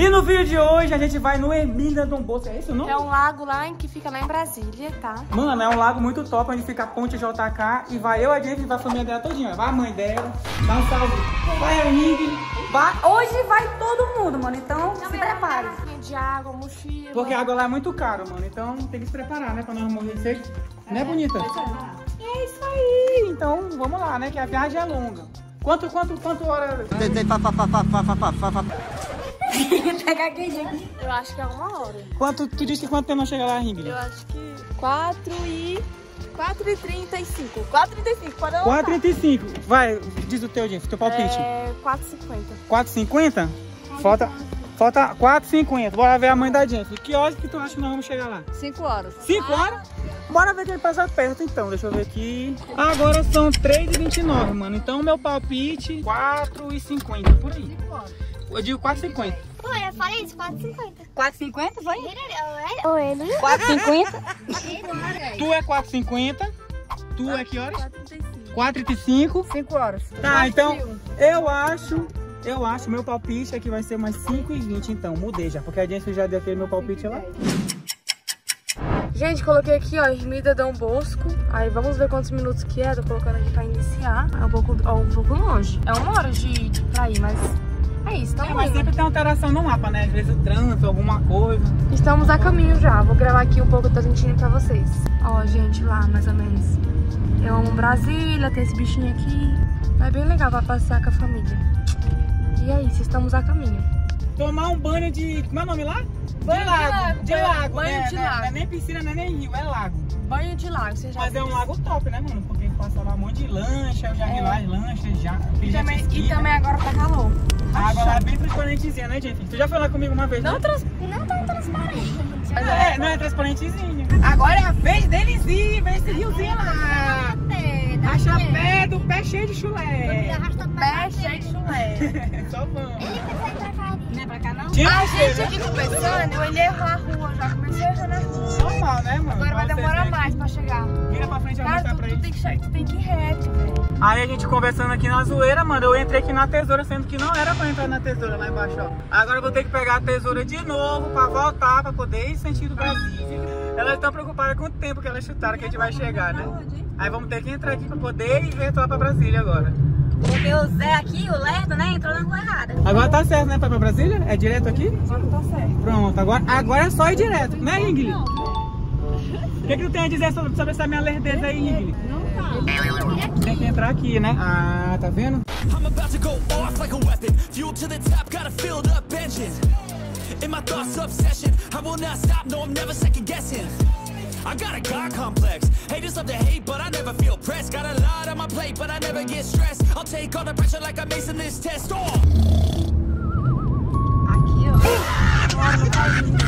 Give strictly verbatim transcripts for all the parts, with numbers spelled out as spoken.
E no vídeo de hoje a gente vai no Ermida Dom Bosco, é isso não? É um lago lá em que fica lá em Brasília, tá? Mano, é um lago muito top, onde fica a ponte J K. E vai eu, a gente, vai a família dela todinha. Vai a mãe dela, dá um salve. Vai a Ring. Vai, hoje vai todo mundo, mano. Então se prepare. De água, mochila. Porque a água lá é muito caro, mano. Então tem que se preparar, né? Pra não morrer de sede. Né, bonita? É isso aí. Então vamos lá, né? Que a viagem é longa. Quanto, quanto, quanto hora? Eu acho que é uma hora. Quanto, tu disse que quanto tempo não chega lá, Ring? Eu acho que quatro e... quatro e trinta e cinco. quatro e trinta e cinco, pode anotar. quatro e trinta e cinco. Vai, diz o teu, gente, teu palpite. É quatro e cinquenta. quatro e cinquenta? Falta, falta quatro e cinquenta. Bora ver a mãe da gente. Que horas que tu acha que nós vamos chegar lá? cinco horas. cinco horas? Bora ver quem passa perto então. Deixa eu ver aqui. Agora são três e vinte e nove, mano. Então meu palpite, quatro e cinquenta, por aí. Eu digo quatro e cinquenta. Pô, eu falei isso, quatro e cinquenta. quatro e cinquenta, foi? Oi, ele. quatro e cinquenta? Tu é quatro e cinquenta. Tu é que horas? quatro e trinta e cinco. cinco horas. Tá, então eu acho... Eu acho, meu palpite é que vai ser umas cinco e vinte, então. Mudei já, porque a gente já deu aquele meu palpite lá. Gente, coloquei aqui, ó, Ermida Dom Bosco. Aí vamos ver quantos minutos que é. Tô colocando aqui pra iniciar. É um pouco, ó, um pouco longe. É uma hora de, de pra ir, mas é isso, tá É, bom. mas sempre tem alteração no mapa, né? Às vezes o trânsito, alguma coisa. Estamos a caminho já. Vou gravar aqui um pouco da Argentina pra vocês. Ó, gente, lá, mais ou menos. Eu amo Brasília, tem esse bichinho aqui. É bem legal pra passear com a família. E é isso, estamos a caminho. Tomar um banho de... Como é o nome lá? Banho de lago. De lago, Banho né? de Não é- lago. Não é nem piscina, não é nem rio, é lago. Banho de lago, você já Mas é viu? um lago top, né, mano? Porque passa lá um monte de lancha, eu já vi É. lá as lanchas, já. E já também, esqui, e também né? agora tá calor. A água lá é bem transparentezinha, né, gente? Tu já foi lá comigo uma vez, Não, né? trans... Não tão transparente. É, não é transparentezinho. Agora é a vez deles ir, ver esse riozinho lá. Acha pé do pé cheio de chulé. Pé cheio de chulé. Só vamos. Não é pra cá, não? Tinha A que ser, gente né? aqui conversando, eu olhei a rua, já comecei a errar na rua. Normal, né, mano? Agora vai Você demorar vem mais aqui, pra chegar. Vira pra frente e vai Cara, mostrar tu, pra tu, eles. tem que, che- tu tem que ir reto, velho. Aí a gente conversando aqui na zoeira, mano, eu entrei aqui na tesoura, sendo que não era pra entrar na tesoura lá embaixo, ó. Agora eu vou ter que pegar a tesoura de novo pra voltar, pra poder ir sentido Brasília. Elas estão preocupadas com o tempo que elas chutaram que a gente vai chegar, né? Aí vamos ter que entrar aqui pra poder ir retornar pra Brasília agora. Porque o Zé aqui, o Lerdo, né, entrou na rua errada. Agora tá certo, né, pra ir pra Brasília? É direto aqui? Agora tá certo. Pronto, agora, agora é só ir direto, né, Ingrid? O que, que tu tem a dizer sobre, sobre essa minha lerdeza aí, Ingrid? Tem que entrar aqui, né? Ah, tá vendo? I'm about to go off like a weapon. Fuel to the top, got a filled up engine. In my thoughts, obsession. I will not stop, no, I'm never second guessing. I got a God complex. Haters love to hate, but I never feel pressed. Got a lot on my plate, but I never get stressed. I'll take all the pressure like I'm acing this test. Oh! Aqui, ó.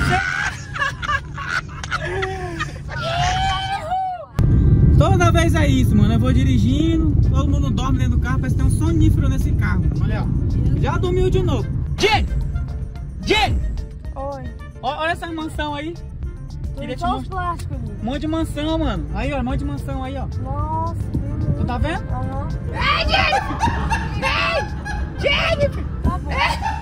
Toda vez é isso, mano. Eu vou dirigindo, todo mundo dorme dentro do carro, parece que tem um sonífero nesse carro. Olha, ó. Já dormiu de novo. Jay! Jay! Oi. Ó, olha essa mansão aí. Queria te Só os mostrar. plásticos ali. Um monte de mansão, mano. Aí, ó, um monte de mansão aí, ó. Nossa, Tu tá vendo? aham. Jennifer! Tá bom.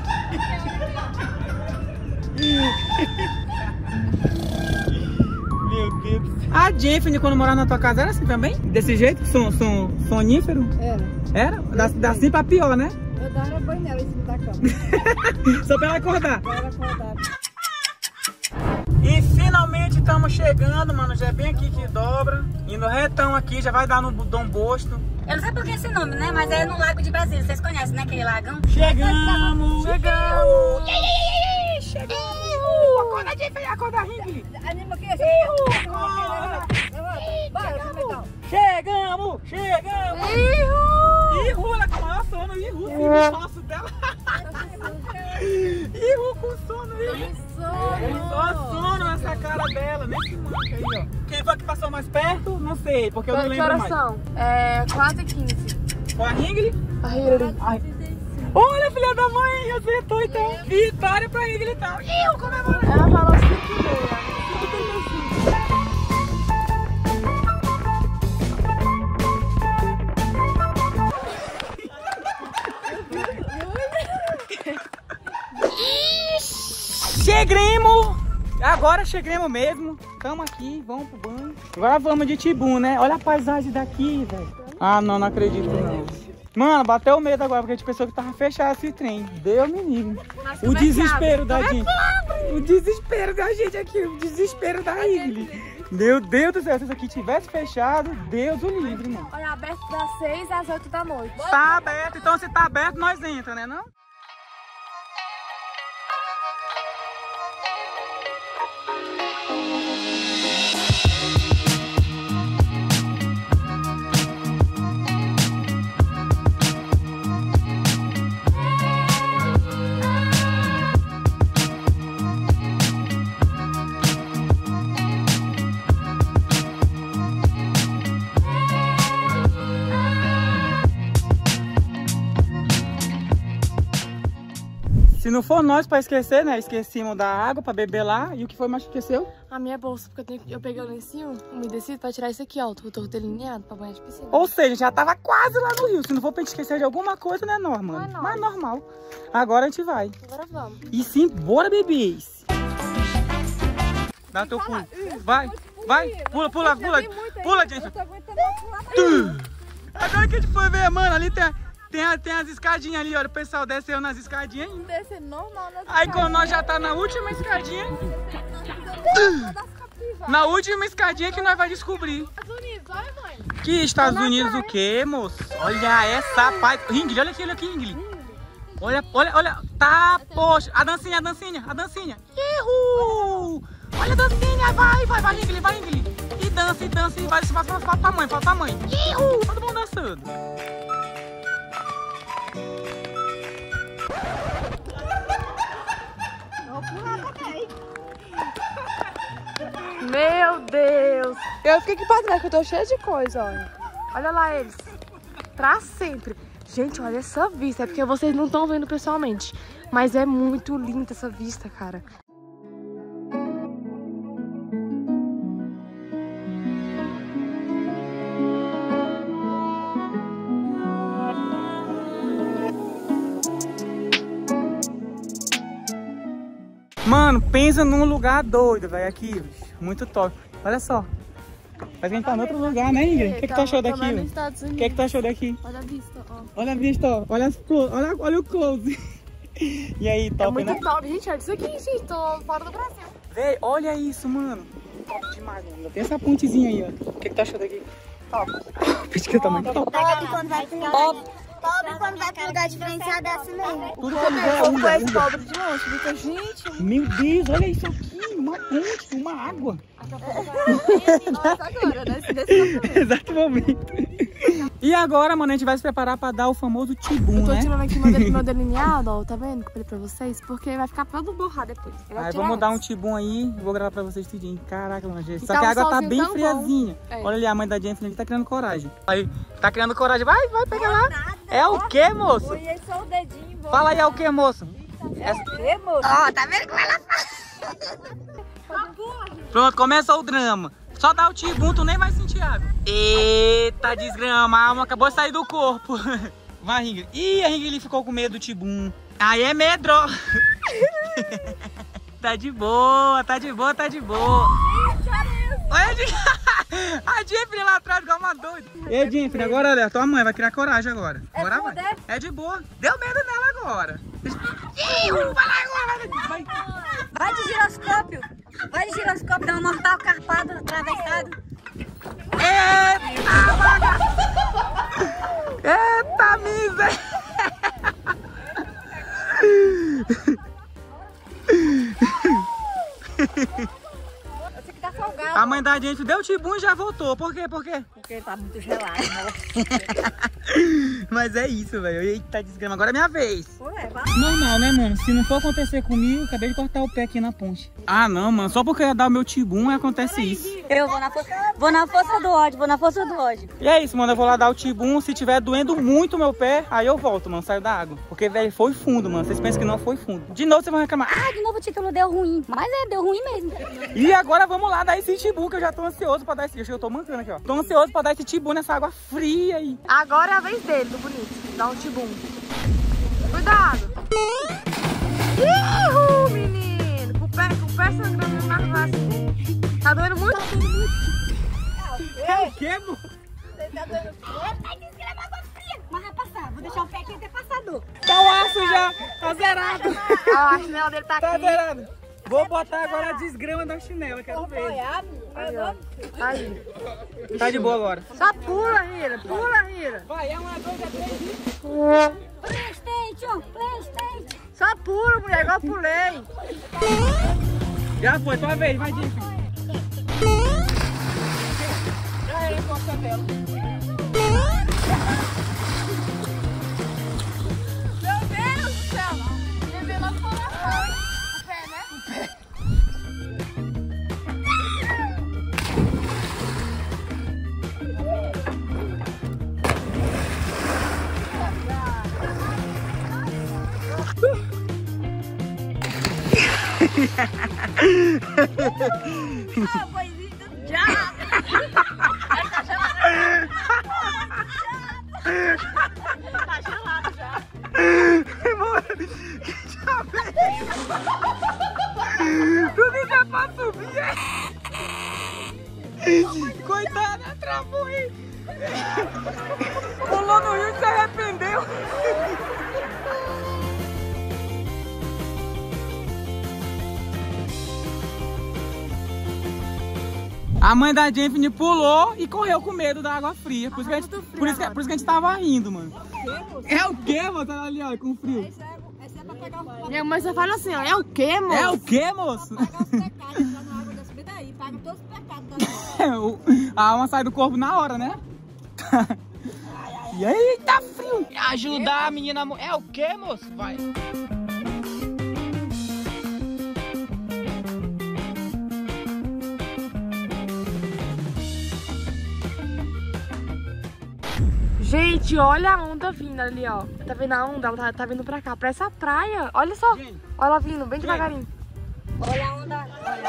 Meu Deus. A Jennifer, quando morava na tua casa, era assim também? Desse jeito? Son, son, sonífero? Era. Era? Da, da assim pra pior, né? Eu dava banho nela em cima da cama. Só pra ela acordar. Pra ela acordar. E finalmente estamos chegando, mano. Já é bem aqui que dobra. Indo retão aqui, já vai dar no Dom Bosco. Eu não sei por que esse nome, né? Mas é no Lago de Brasília. Vocês conhecem, né? Aquele lagão? Chegamos! Chegamos! Chegamos! Acorda, Jennifer! Acorda, Ring! Anima aqui, assim. Chegamos! Chegamos! Ihu! Ela com o maior sono! Ihu! Filho falso dela! Ihu com sono! Ihu! Só sono essa cara dela! Nem se manca aí, ó! Quem foi que passou mais perto? Não sei, porque eu não Que lembro horas mais. são? É quatro e quinze. Foi a Ring? A Hillary. Ai. Olha, filha da mãe! Acertou então! Vitória pra Ring! Tá? Ihu! Comemora! Ela falou cinco e meia. cinco e trinta e cinco. Chegremos! Agora chegremos mesmo. Tamo aqui, vamos pro banho. Agora vamos de Tibum, né? Olha a paisagem daqui, velho. Ah, não, não acredito não. Mano, bateu medo agora, porque a gente pensou que tava fechado esse trem. Deus me livre. O desespero da gente. O desespero da gente aqui. O desespero da Igli. Meu Deus do céu, se isso aqui tivesse fechado, Deus o livre, mano. Olha, aberto das seis às oito da noite. Tá aberto, então se tá aberto, nós entra, né não? Se não for nós pra esquecer, né? Esquecemos da água pra beber lá. E o que foi mais que esqueceu? A minha bolsa, porque eu, tenho, eu peguei o lencinho umedecido pra tirar isso aqui, ó. O torto delineado pra banhar de piscina. Ou seja, já tava quase lá no rio. Se não for pra gente esquecer de alguma coisa, né, Norma? Não é Mas normal. Agora a gente vai. Agora vamos. E sim, bora, bebês. Dá teu pulo. Vai, vai. Pula, pula, pula. Pula, gente. Agora que a gente foi ver, mano, ali tem... Tem, tem as escadinhas ali, olha, o pessoal desceu nas escadinhas ainda. Descer normal nas Aí quando nós já tá na última escadinha, na última escadinha que nós vai descobrir. Estados Unidos, olha, mãe. Que Estados Unidos o quê, moço? Olha essa pai... Ingrid, olha aqui, olha aqui, Ingrid. Olha, olha, olha. Tá, poxa. A dancinha, a dancinha, a dancinha. Ihu! Olha a dancinha, vai, vai, vai, Ingrid, vai, Ingrid. E dança, e dança, e vai, falta, falta a mãe, falta a mãe. Ihu! Todo mundo dançando. Meu Deus. Eu fiquei aqui pra trás, que eu tô cheia de coisa, olha. Olha lá eles. Pra sempre. Gente, olha essa vista. É porque vocês não estão vendo pessoalmente. Mas é muito linda essa vista, cara. Mano, pensa num lugar doido, velho, aqui, muito top. Olha só. Parece que a gente tá em outro lugar, né, Ingrid? O que que tu achou daqui? O que que tu achou daqui? Olha a vista, ó. Olha a vista, ó. Olha, as close, olha, olha o close. E aí, top, é muito né? top, gente. Olha isso aqui, gente. Tô fora do Brasil. Véi, olha isso, mano. Top demais, mano. Tem essa pontezinha aí, ó. O que que tu achou daqui? Top. Pesquisa também. Top. Pobre quando vai pro lugar, pobre quando vai pro lugar diferenciado é assim mesmo. Tudo que eu ver é um, é pobre de longe, muita gente. Meu Deus, olha isso aqui. Uma ponte, uma água. Nossa, agora, nesse, nesse Exato momento. E agora, mano, a gente vai se preparar pra dar o famoso Tibum, Eu tô né? tirando aqui meu, meu delineado, ó, tá vendo? Que eu falei pra vocês, porque vai ficar todo borrado depois. Aí vamos dar um Tibum aí, vou gravar pra vocês tudinho. Caraca, mano, gente. Só tá que a um água tá solzinho bem tão friazinha. É. Olha ali, a mãe da Jennifer ali tá criando coragem. Aí, tá criando coragem. Vai, vai, pega lá. É o quê, moço? Olhei só o dedinho. Fala aí, é o quê, moço? É o quê, moço? Ó, tá vendo como ela faz? Pronto, começou o drama. Só dá o Tibum, tu nem vai sentir água. Eita, desgrama, a alma acabou de sair do corpo. Vai, Ingrid. Ih, a Ingrid ficou com medo do Tibum. Aí é medro. Tá de boa, tá de boa, tá de boa. Olha a Jennifer lá atrás, igual uma doida. Ei, Jennifer, agora olha, tua mãe vai criar coragem agora. Agora vai. É de boa. Deu medo nela agora. Ih, vai lá agora. Vai. Vai de giroscópio. Vai de giroscópio, dá um mortal carpado, atravessado. Eita, vaga. Eita, miséria. Você que tá salgado. A mãe da gente deu Tibum e já voltou. Por quê? Por quê? Porque tá muito gelado. Mas é isso, velho. Eita, desgrama. Agora é minha vez. Ué, vai. Normal, né, mano? Se não for acontecer comigo, acabei de cortar o pé aqui na ponte. Ah, não, mano. Só porque eu ia dar o meu Tibum, acontece isso. Eu vou na, força, vou na força do ódio, vou na força do ódio. E é isso, mano. Eu vou lá dar o Tibum. Se tiver doendo muito o meu pé, aí eu volto, mano. Saio da água. Porque, velho, foi fundo, mano. Vocês pensam que não foi fundo. De novo, vocês vão reclamar. Ah, de novo o título deu ruim. Mas é, deu ruim mesmo. E agora vamos lá dar esse Tibum, que eu já tô ansioso pra dar esse... Eu tô mancando aqui, ó. Tô ansioso pra dar esse Tibum nessa água fria aí. Agora é a vez dele, do bonito. Dá um Tibum. Cuidado. Ihu, menino. Pro que, moço? Você tá dando frio? Tá dizendo que é água fria. Mas vai passar. Vou deixar o pé aqui até passador. Tá o aço já. Tá zerado. Ah, a chinela dele tá, Tá aqui. zerado. Vou botar agora a desgrama da chinela, quero ver. Aí, ó. Aí. Tá de boa agora. Só pula, Rira. Pula, Rira. Vai, é uma, dois, é três. Playstation, Playstation. Só pula, mulher, igual eu pulei. Já foi, tua vez, vai, Diff. Já era, encosta dela. Meu Deus do céu. Levei logo pro coração, hein? O pé, né? O pé. Ah, coisinha do diabo. Tá gelado já. Que diabo é isso? Tudo já pra subir. Coitada, travou aí. Pulou no rio e se arrependeu. A mãe da Jennifer pulou e correu com medo da água fria. Por isso que a gente, por isso que, por isso que a gente tava rindo, mano. É o quê, moço? Olha ali, ó, com frio. Essa é pra pegar o Minha mãe só fala assim, ó. É o quê, moço? É o quê, moço? pagar os pecados lá na água dessa daí. Paga todos os pecados da É, o- a alma sai do corpo na hora, né? E aí, tá frio. Ajudar a menina... mo- É o quê, moço? Vai. Gente, olha a onda vindo ali, ó. Tá vendo a onda? Ela tá, tá vindo pra cá, pra essa praia. Olha só. Gente. Olha ela vindo, bem devagarinho. Olha a onda.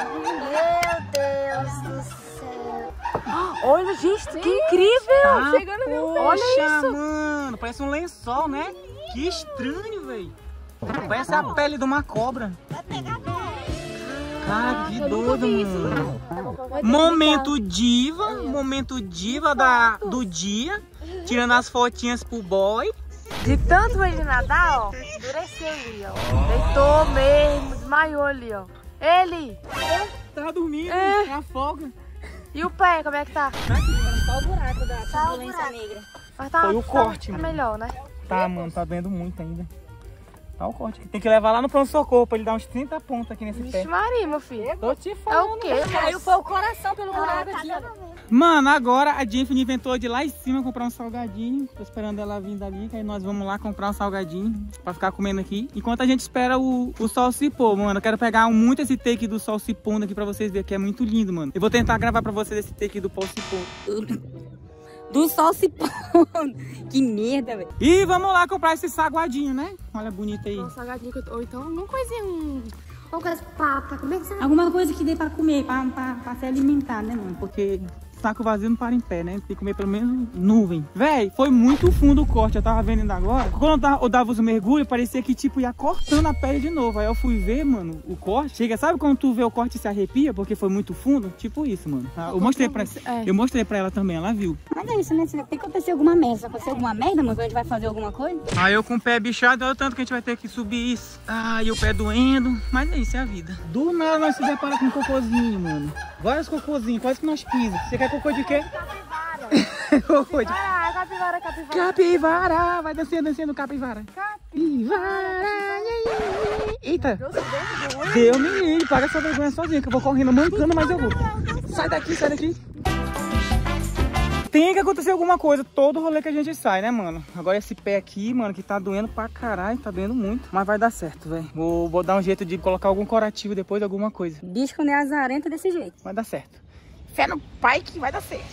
Meu Deus do céu. Olha, gente, que incrível. Ah, Chegando no meu pé. Olha poxa, isso. mano. Parece um lençol, né? Que estranho, velho. Parece a pele de uma cobra. Cara, que Eu nunca doido, vi isso, mano. não. Vai ter que Momento diva, momento diva da, do dia. Tirando as fotinhas pro boy. De tanto ele nadar, ó, endureceu ali, ó. Deitou mesmo, desmaiou ali, ó. Ele! Tá dormindo, É. é a folga. E o pé, como é que tá? Só o buraco da turbulência negra. Mas tá Foi o tá- corte, tá mano. melhor, né? Tá, mano, tá doendo muito ainda. Tá o corte. Tem que levar lá no pronto-socorro pra ele dar uns trinta pontos aqui nesse pé. Vixe Maria, meu filho. Tô te É falando. o quê? Caiu foi o coração pelo buraco aqui. Mano, agora a Jennifer inventou de lá em cima comprar um salgadinho. Tô esperando ela vir dali, que aí nós vamos lá comprar um salgadinho pra ficar comendo aqui. Enquanto a gente espera o, o sol se pôr, mano. Eu quero pegar muito esse take do sol se pondo aqui pra vocês verem, que é muito lindo, mano. Eu vou tentar gravar pra vocês esse take do pau se pondo. Do sol se pondo. Que merda, velho. E vamos lá comprar esse saguadinho, né? Olha bonito aí. Um salgadinho, que eu tô- ou então alguma coisinha, um... Uma coisa pra, pra comer, que você... Alguma coisa que dê pra comer, pra, pra, pra se alimentar, né, mano? Porque saco vazio não para em pé, né? Tem que comer pelo menos nuvem. Véi, foi muito fundo o corte, eu tava vendo ainda agora. Quando eu dava, eu dava os mergulhos, parecia que tipo ia cortando a pele de novo. Aí eu fui ver, mano, o corte. Chega, sabe quando tu vê o corte e se arrepia? Porque foi muito fundo? Tipo isso, mano. Tá? Eu mostrei pra, É. eu mostrei pra ela também, ela viu. Mas é isso, né? Tem que acontecer alguma merda. Se acontecer alguma merda, mano, a gente vai fazer alguma coisa. Aí eu com o pé bichado, olha o tanto que a gente vai ter que subir isso. Ai, o pé doendo. Mas é isso, é a vida. Do nada nós se depara com um cocôzinho, mano. Vários cocôzinhos, quase que nós pisamos. Você quer cocô de quê? Cocô de... Ah, capivara, capivara. Capivara, vai descendo, descendo, capivara. Capivara. Eita. Deu me livre, paga essa vergonha sozinha, que eu vou correndo mancando, mas eu vou. Sai daqui, sai daqui. Tem que acontecer alguma coisa, todo rolê que a gente sai, né, mano? Agora esse pé aqui, mano, que tá doendo pra caralho, tá doendo muito. Mas vai dar certo, velho. Vou, vou dar um jeito de colocar algum curativo depois, alguma coisa. Bicho quando é azarento desse jeito. Vai dar certo. Fé no pai que vai dar certo.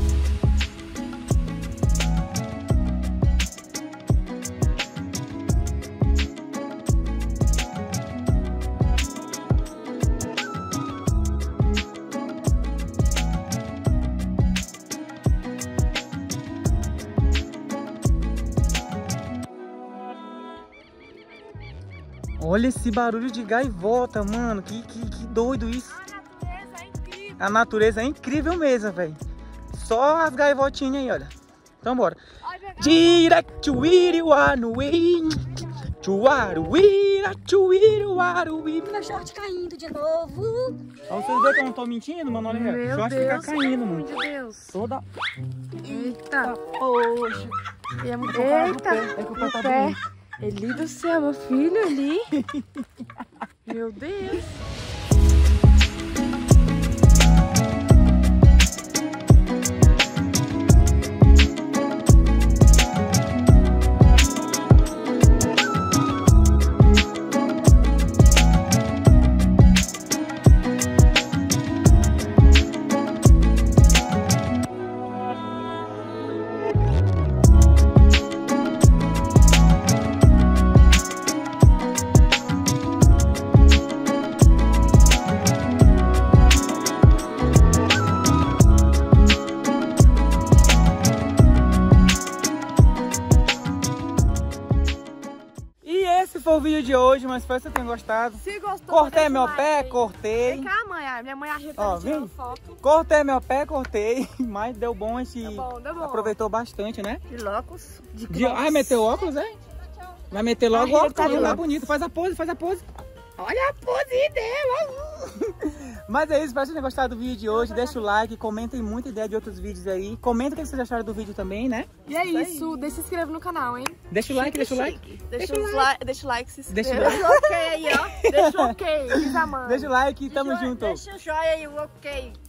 Olha esse barulho de gaivota, mano. Que, que, que doido isso. A natureza é incrível. A natureza é incrível mesmo, velho. Só as gaivotinhas aí, olha. Então bora. Direct to Iriwanuí. Chuaruíra, chuiruaruí. Meu short caindo de novo. Ó, vocês verem que eu não tô mentindo, mano? Olha, Meu o short Deus, fica caindo, mano. meu Deus. Toda... Eita. Poxa. E é muito... Eita, Eita, é que o pé o tá pé. doendo. Eli do céu, meu filho ali. Meu Deus. Foi o vídeo de hoje, mas espero que você tenha gostado. Se gostou, cortei meu like pé, aí. cortei. Vem cá, mãe. A minha mãe ajeita Ó, tirando vem. foto. Cortei meu pé, cortei. Mas deu bom esse. Deu bom, deu bom. Aproveitou bastante, né? De locos. De De... Ah, meteu óculos, é? Vai meter logo o Ah, óculos, tá tá lá. bonito. Faz a pose, faz a pose. Olha a pose dela. Mas é isso, espero que tenham gostado do vídeo de hoje. Deixa o like, comentem muita ideia de outros vídeos aí. Comenta o que vocês acharam do vídeo também, né? E é isso. Deixa se inscrever no canal, hein? Deixa o like, deixa o like. Deixa, o like. Deixa o like, se inscreve. Deixa o like. Deixa o ok aí, ó. Deixa o ok. Diz a mãe. Deixa o like e tamo junto. Deixa o joia aí, o ok.